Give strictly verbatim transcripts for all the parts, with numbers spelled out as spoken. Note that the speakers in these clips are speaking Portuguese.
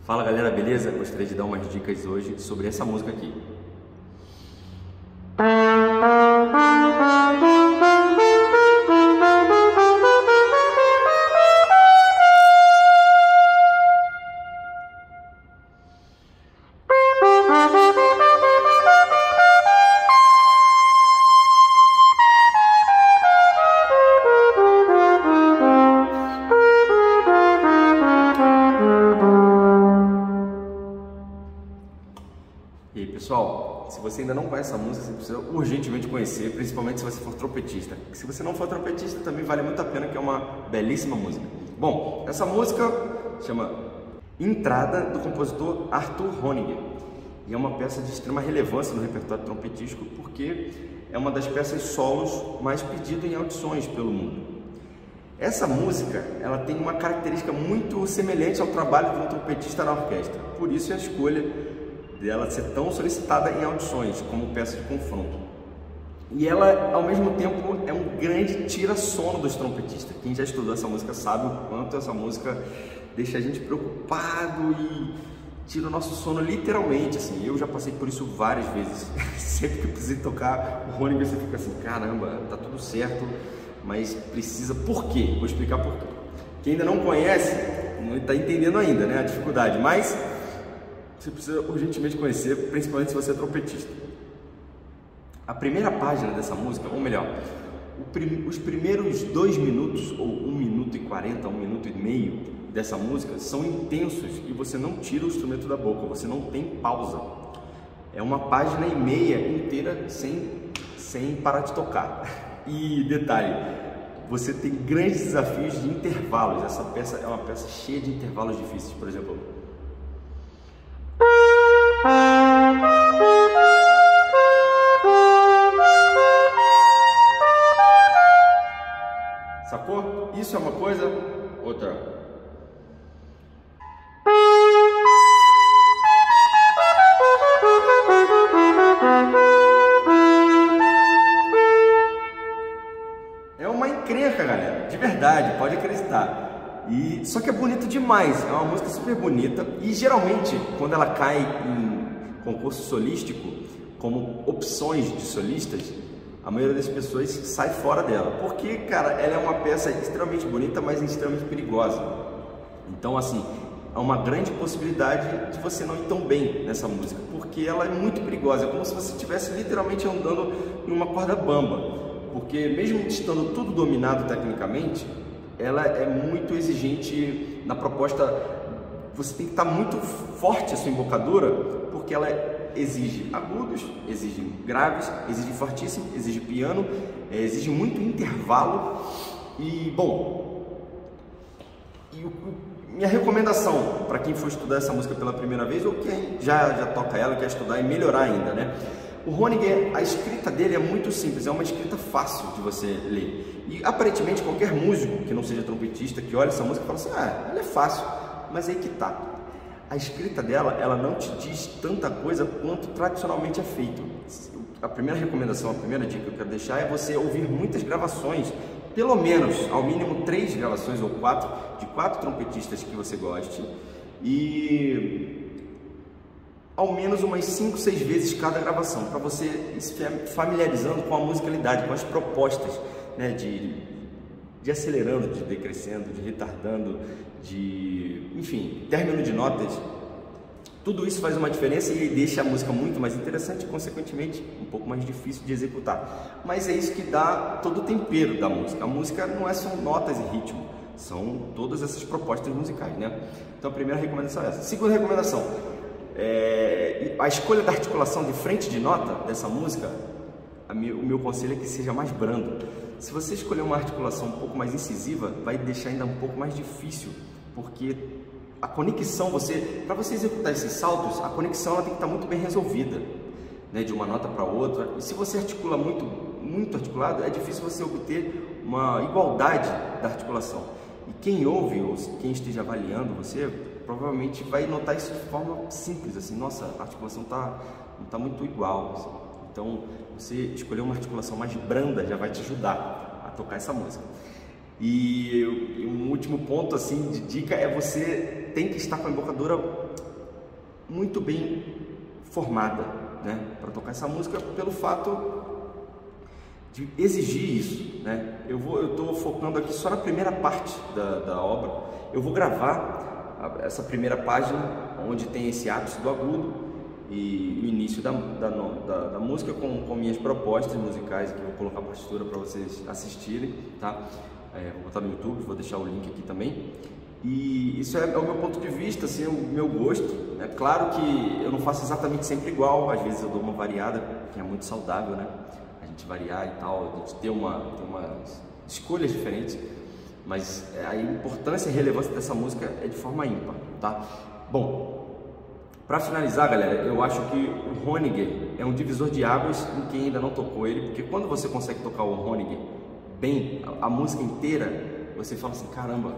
Fala galera, beleza? Gostaria de dar umas dicas hoje sobre essa música aqui. E aí, pessoal, se você ainda não conhece essa música, você precisa urgentemente conhecer, principalmente se você for trompetista. Se você não for trompetista, também vale muito a pena, que é uma belíssima música. Bom, essa música chama Entrada, do compositor Arthur Honegger, e é uma peça de extrema relevância no repertório trompetístico, porque é uma das peças solos mais pedidas em audições pelo mundo. Essa música, ela tem uma característica muito semelhante ao trabalho de um trompetista na orquestra, por isso é a escolha dela ser tão solicitada em audições como peça de confronto. E ela, ao mesmo tempo, é um grande tira-sono dos trompetistas. Quem já estudou essa música sabe o quanto essa música deixa a gente preocupado e tira o nosso sono literalmente, assim. Eu já passei por isso várias vezes. Sempre que eu precisei tocar o Honegger, você fica assim, caramba, tá tudo certo, mas precisa... Por quê? Vou explicar por quê. Quem ainda não conhece, não está entendendo ainda, né, a dificuldade, mas você precisa urgentemente conhecer, principalmente se você é trompetista. A primeira página dessa música, ou melhor, prim, os primeiros dois minutos, ou um minuto e quarenta, um minuto e meio dessa música, são intensos e você não tira o instrumento da boca, você não tem pausa. É uma página e meia inteira sem, sem parar de tocar. E detalhe, você tem grandes desafios de intervalos. Essa peça é uma peça cheia de intervalos difíceis, por exemplo. Sacou? Isso é uma coisa, outra. É uma encrenca, galera, de verdade, pode acreditar. E, só que é bonito demais, é uma música super bonita e geralmente quando ela cai em concurso solístico, como opções de solistas, a maioria das pessoas sai fora dela, porque, cara, ela é uma peça extremamente bonita, mas extremamente perigosa. Então, assim, há uma grande possibilidade de você não ir tão bem nessa música, porque ela é muito perigosa, é como se você estivesse literalmente andando em uma corda bamba, porque mesmo estando tudo dominado tecnicamente, ela é muito exigente na proposta. Você tem que estar muito forte a sua embocadura, porque ela exige agudos, exige graves, exige fortíssimo, exige piano, exige muito intervalo. E, bom, e o, minha recomendação para quem for estudar essa música pela primeira vez, ou quem já, já toca ela e quer estudar e melhorar ainda, né? O Honegger, a escrita dele é muito simples, é uma escrita fácil de você ler. E aparentemente qualquer músico que não seja trompetista, que olha essa música, fala assim, ah, ela é fácil, mas aí que tá. A escrita dela, ela não te diz tanta coisa quanto tradicionalmente é feito. A primeira recomendação, a primeira dica que eu quero deixar é você ouvir muitas gravações, pelo menos, ao mínimo três gravações ou quatro, de quatro trompetistas que você goste, e ao menos umas cinco, seis vezes cada gravação, para você ir se familiarizando com a musicalidade, com as propostas, né, de, de acelerando, de decrescendo, de retardando, de, enfim, término de notas. Tudo isso faz uma diferença e deixa a música muito mais interessante e, consequentemente, um pouco mais difícil de executar. Mas é isso que dá todo o tempero da música. A música não é só notas e ritmo, são todas essas propostas musicais, né? Então a primeira recomendação é essa. Segunda recomendação, É, a escolha da articulação de frente de nota dessa música, a meu, o meu conselho é que seja mais brando. Se você escolher uma articulação um pouco mais incisiva, vai deixar ainda um pouco mais difícil, porque a conexão, você, para você executar esses saltos, a conexão ela tem que estar muito bem resolvida, né, de uma nota para outra. E se você articula muito, muito articulado, é difícil você obter uma igualdade da articulação. E quem ouve, ou quem esteja avaliando você, provavelmente vai notar isso de forma simples, assim, nossa, a articulação tá, não está muito igual, assim. Então, você escolher uma articulação mais branda já vai te ajudar a tocar essa música. E, e um último ponto, assim, de dica é você tem que estar com a embocadura muito bem formada, né, para tocar essa música, pelo fato de exigir isso, né? Eu vou, eu estou focando aqui só na primeira parte da, da obra. Eu vou gravar a, essa primeira página, onde tem esse ápice do agudo e o início da, da, da, da música com, com minhas propostas musicais. Aqui vou colocar a partitura para vocês assistirem, tá? É, vou botar no YouTube, vou deixar o link aqui também. E isso é, é o meu ponto de vista, assim, é o meu gosto. É claro que eu não faço exatamente sempre igual, às vezes eu dou uma variada, que é muito saudável, né? A gente variar e tal, a gente ter uma, ter umas escolhas diferentes, mas a importância e relevância dessa música é de forma ímpar, tá? Bom, para finalizar, galera, eu acho que o Hoeniger é um divisor de águas em quem ainda não tocou ele, porque quando você consegue tocar o Hoeniger bem, a, a música inteira, você fala assim, caramba,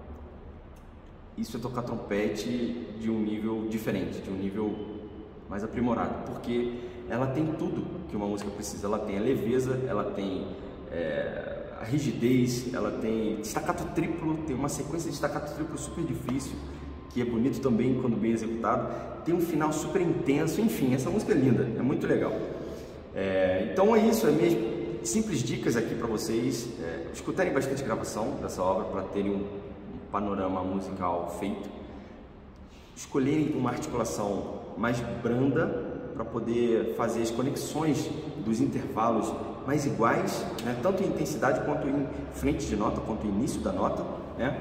isso é tocar trompete de um nível diferente, de um nível mais aprimorado, porque ela tem tudo que uma música precisa. Ela tem a leveza, ela tem é, a rigidez, ela tem staccato triplo, tem uma sequência de staccato triplo super difícil, que é bonito também quando bem executado, tem um final super intenso, enfim, essa música é linda, é muito legal. É, então é isso, é minhas simples dicas aqui para vocês, é, escutarem bastante gravação dessa obra para terem um, um panorama musical feito, escolherem uma articulação mais branda, para poder fazer as conexões dos intervalos mais iguais, né? Tanto em intensidade quanto em frente de nota, quanto em início da nota, né?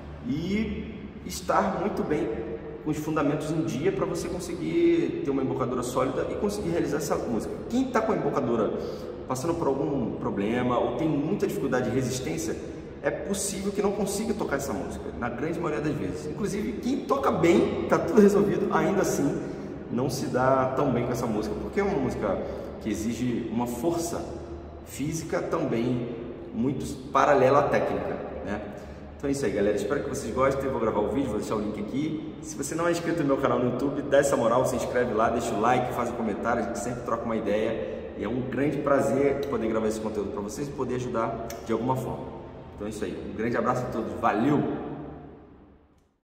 E estar muito bem com os fundamentos em dia para você conseguir ter uma embocadura sólida e conseguir realizar essa música. Quem está com a embocadura passando por algum problema ou tem muita dificuldade de resistência, é possível que não consiga tocar essa música, na grande maioria das vezes. Inclusive, quem toca bem, está tudo resolvido, ainda assim não se dá tão bem com essa música, porque é uma música que exige uma força física também muito paralela à técnica, né? Então é isso aí, galera, espero que vocês gostem. Eu vou gravar o vídeo, vou deixar o link aqui. Se você não é inscrito no meu canal no YouTube, dá essa moral, se inscreve lá, deixa o like, faz um comentário, a gente sempre troca uma ideia e é um grande prazer poder gravar esse conteúdo para vocês e poder ajudar de alguma forma. Então é isso aí, um grande abraço a todos, valeu!